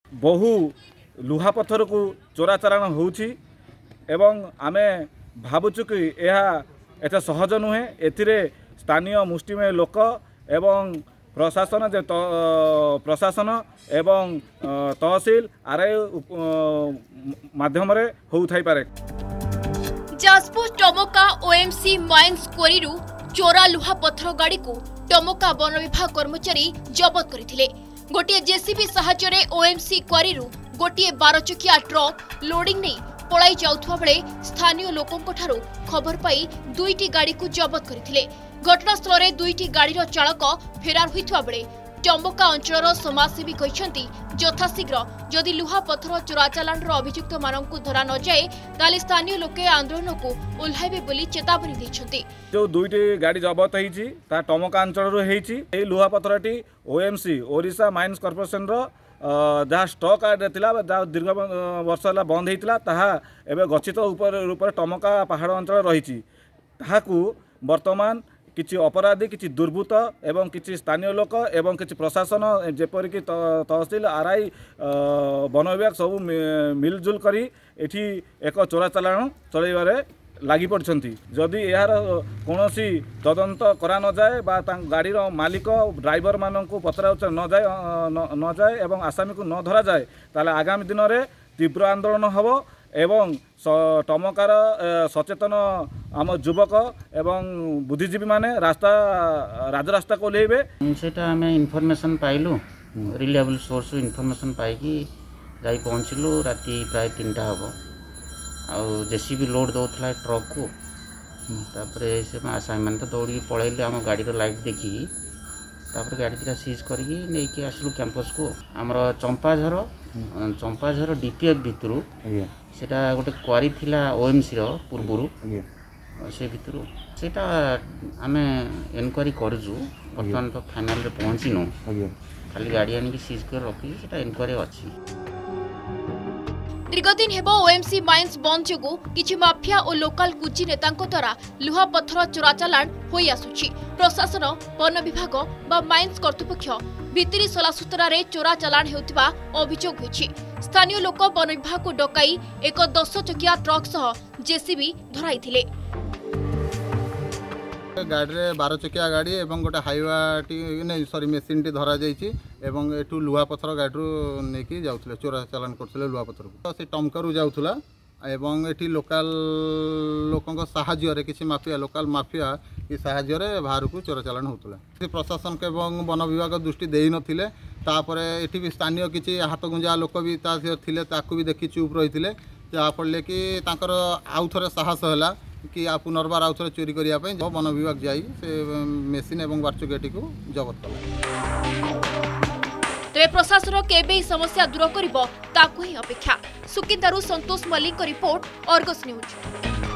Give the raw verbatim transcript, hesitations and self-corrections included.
बहु लुहापथर को चोराचालाण होउछि एवं आमे भावुचु कि यह एत सहज नुहे। एथिरे स्थानीय मुष्टिमेय लोक एवं प्रशासन जे प्रशासन एवं तहसील आरआई माध्यम हो थाई पारे। Jajpur Tamka OMC mines quarry चोरा लुहा पत्थर गाड़ी को टमका वन विभाग कर्मचारी जबत करथिले। गोटे जेसीबी सहायरे ओएमसी क्वारी गोटे बार चकिया ट्रक लोडिंग नहीं पलाई जाउथवा बेले स्थानीय लोकों ठारू खबर पाई दुईटी गाड़ी को जबत करथिले। घटनास्थल में दुईटी गाड़ीर चालक फेरार होइथवा बेले टमका अंचल समाजसेवी कहते यथाशीघ्र जदि लुहा पत्थर चोराचालाण अभियुक्त मानक धरा न जाए ताले स्थानीय लोके आंदोलन को ओह्लाइबे बोली चेतावनी दैछन्ति। जो दुईटी गाड़ी जबत होईछि ता टमका अंचल रो हेछि। एई लुहा पत्थरटी ओएमसी ओडिशा माइन्स कॉर्पोरेशन रो जहाँ स्टक आड्रा जहाँ दीर्घ वर्ष है बंद होता ताहा एवं गच्छित रूप टमका पहाड़ अंचल रही बर्तमान किछि अपराधी किछि दुर्बृत्त एवं किछि स्थानीय लोक एवं किछि प्रशासन जेपरिक तहसील आरआई वन विभाग सब मिलजुल करी एठी एक चोराचालाण चलैबारे लगी पड़छन्ति। जदि यार कौनसी तदंत करा न जाए बा गाड़ीर मालिक ड्राइवर मानक पचरा उचरा न जाए न जाए एवं आसामी को न धरा जाए ताले आगामी दिन में तीव्र आंदोलन हबो एवं टमकार सचेतन आम युवक एवं बुद्धिजीवी माने रास्ता राजरास्ता को ओह्लैबे। सेटा आमे इनफॉरमेशन पाइलु रिलायबल सोर्स इनफॉरमेशन पाइकी जाई पहुँचलु राति प्राय तीनटा हबो आउ जेसीबी लोड दौला ट्रक को तापरे से आसामी मैंने तो दौड़ी पलैले आम गाड़ीर लाइट देखिकी तापर गाड़ी दुटा सीज करके नहीं आसलु कैंपस को आमर चंपाझर चंपाझर डीपीएफ भितर सेटा गोटे क्वारी थिला ओएमसी रो पूर्वरु से भितर सेटा आमे इनक्वारी करजु बर्तमान तो फाइनल रे पहुँचीनु खाली गाड़ी आनिक सीज कर रखी सेटा इनक्वारी अछि। दीर्घदिन हेब ओएमसी माइन्स बंद जोगु किछि माफिया और लोकाल कुची नेतांक द्वारा लुहा पत्थर चोराचालाण होई आसुछि। प्रशासन वन विभाग बा माइन्स कर्तृपक्ष भितरी सलासुतरा रे चोराचालाण हेउथिबा अभियोग होइछि। स्थानीय लोक वन विभाग को डकाई एक दस चकिया ट्रक सह जेसीबी धराइथिले। गाड़ी रे बारह चकिया गाड़ी एवं गोटे हाइवा टी नहीं सॉरी मेसीन टी धरा जाइछि एवं एठू लुहा पत्थर गाड़ी रू नेकी जाउथले चोरा चालान करथले लुहा पत्थर को से टमकरू जाउथला एवं एठी लोकल लोकंक साहाय्य रे किछि माफिया लोकल माफिया ई साहाय्य रे बाहर को चोरा चालान होतला। प्रशासन के एवं वन विभाग दृष्टि देई नथिले तापरे एठी भी स्थानीय किछि हाथ गुंजा लोक भी ता थिले ताकू भी देखि चुप रहिथिले जा पड़ले कि तांकर आउ थरे साहस होला कि आ पुनर्बार आउ थरे चोरी करिया पय वन विभाग जाई से मेसिन एवं बारचुकेटी को जब्त कला। तेरे प्रशासन केबे समस्या दूर करिबो ताकू ही अपेक्षा। सुकिंदारू Santosh Mallik report Argus news.